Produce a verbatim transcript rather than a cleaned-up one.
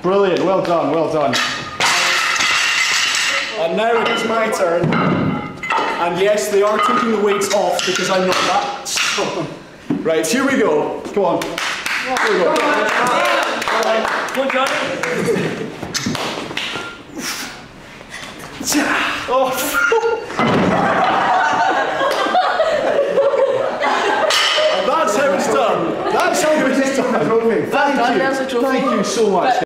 Brilliant, well done, well done. And now it is my turn. And yes, they are taking the weights off because I'm not that strong. Right, here we go. Come on. Here we go. Come on, John. Oh. And that's how it's done. That's how it's done. Thank you. Thank you so much.